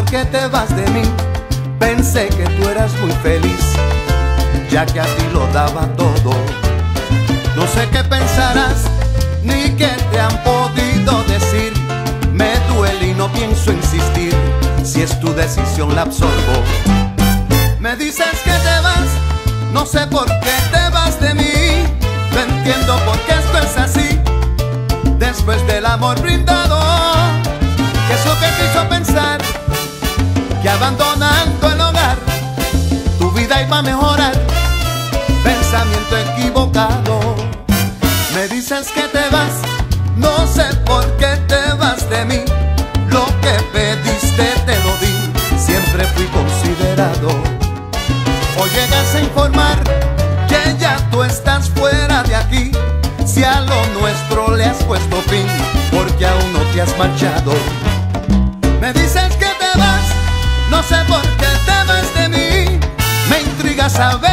qué te vas de mí. Pensé que tú eras muy feliz, ya que a ti lo daba todo. No sé qué pensarás, ni qué te han podido decir. Me duele y no pienso insistir, si es tu decisión la absorbo. Me dices que te vas, no sé por qué te vas de mí. No entiendo por qué esto es así, después del amor brindado. ¿Qué es lo que te hizo pensar que abandonando el hogar tu vida iba a mejorar? Pensamiento equivocado. Me dices que te vas, no sé por qué te vas de mí. Lo que pediste te lo di, siempre fui considerado. Hoy llegas a informar que ya tú estás fuera de aquí. Si a lo nuestro le has puesto fin, porque aún no te has marchado. Me dices que te vas, no sé por qué te vas de mí. Me intriga saber